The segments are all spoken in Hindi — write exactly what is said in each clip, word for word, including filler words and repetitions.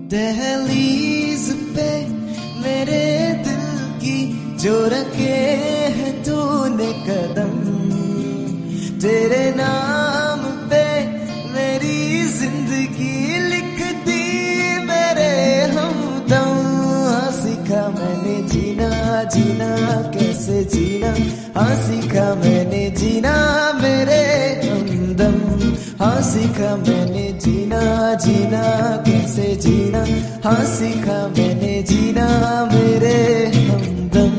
दहलीज पे मेरे दिल की जो रखे है तूने कदम, तेरे नाम पे मेरी जिंदगी लिख दी मेरे हमदम। हाँ सीखा मैंने जीना जीना कैसे जीना, हाँ सीखा मैंने जीना मेरे हमदम। हाँ सीखा मैंने जीना जीना कैसे जीना, हाँ सीखा मैंने जीना मेरे हमदम।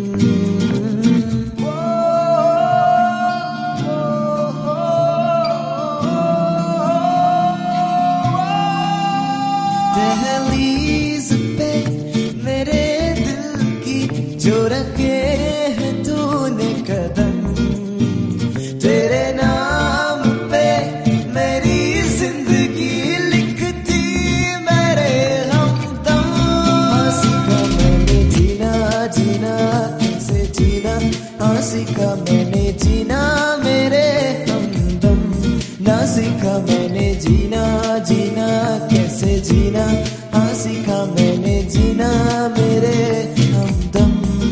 दहलीज पे मेरे दिल की जो रखे है तूने कदम, तेरे नाम पे मेरी जिंदगी लिखती मेरे हमदम। हाँ सीखा मैंने जीना जीना कैसे जीना, हाँ सीखा मैंने जीना मेरे हमदम। ना सीखा मैंने जीना जीना कैसे जीना, हाँ सीखा मैंने जीना मेरे हमदम।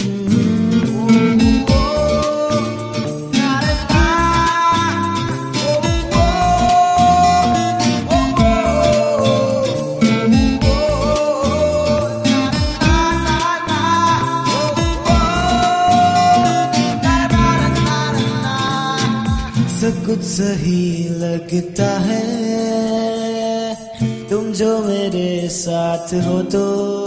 सब कुछ सही लगता है तुम जो मेरे साथ हो तो।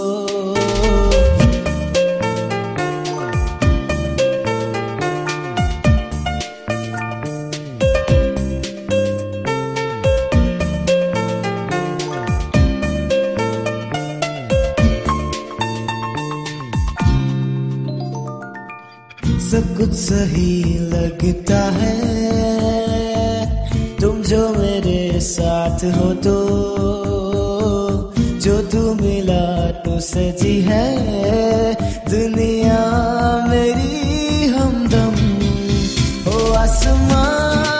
सब कुछ सही लगता है तुम जो मेरे साथ हो तो। जो तू मिला तो सजी है दुनिया मेरी हमदम। हो आसमां